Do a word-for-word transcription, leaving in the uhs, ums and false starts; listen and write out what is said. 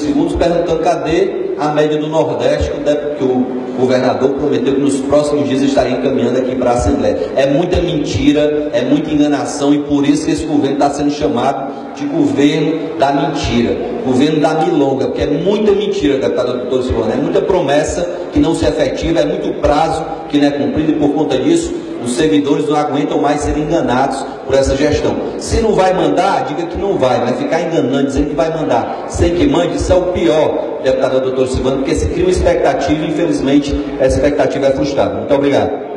segundos perguntando cadê a média do Nordeste, que o governador prometeu que nos próximos dias estaria encaminhando aqui para a Assembleia. É muita mentira, é muita enganação, e por isso que esse governo está sendo chamado de governo da mentira, governo da milonga, porque é muita mentira, deputado doutor Silvana, é muita promessa que não se efetiva, é muito prazo que não é cumprido, e por conta disso os servidores não aguentam mais ser enganados por essa gestão. Se não vai mandar, diga que não vai, vai ficar enganando, dizendo que vai mandar sem que mande. Isso é o pior, deputado doutor Silvana, porque se cria uma expectativa e infelizmente essa expectativa é frustrada. Muito obrigado.